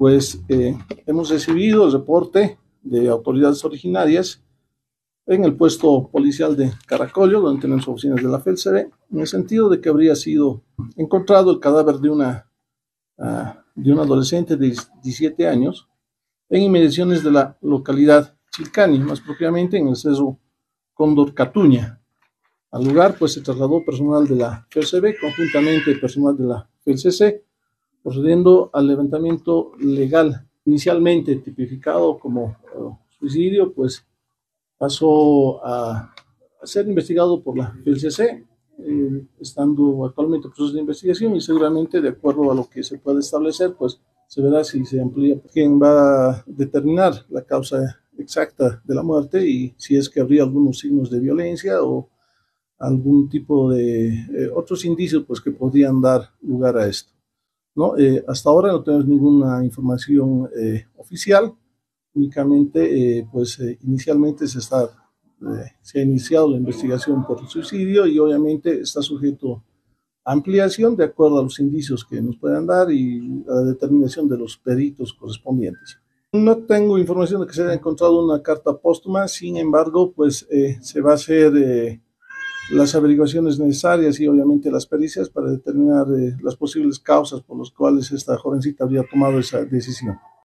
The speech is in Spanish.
pues hemos recibido el reporte de autoridades originarias en el puesto policial de Caracollo, donde tenemos oficinas de la FELCB, en el sentido de que habría sido encontrado el cadáver de un adolescente de 17 años en inmediaciones de la localidad Chilcani, más propiamente en el Cerro Cóndor Catuña. Al lugar pues se trasladó personal de la FELCB, conjuntamente personal de la FELCC, procediendo al levantamiento legal, inicialmente tipificado como suicidio, pues pasó a ser investigado por la FELCC, estando actualmente en proceso de investigación, y seguramente de acuerdo a lo que se puede establecer, pues se verá si se amplía quién va a determinar la causa exacta de la muerte y si es que habría algunos signos de violencia o algún tipo de otros indicios pues que podrían dar lugar a esto, ¿no? Hasta ahora no tenemos ninguna información oficial, únicamente inicialmente se ha iniciado la investigación por el suicidio y obviamente está sujeto a ampliación de acuerdo a los indicios que nos puedan dar y a la determinación de los peritos correspondientes. No tengo información de que se haya encontrado una carta póstuma, sin embargo, pues se va a hacer las averiguaciones necesarias y obviamente las pericias para determinar las posibles causas por las cuales esta jovencita habría tomado esa decisión.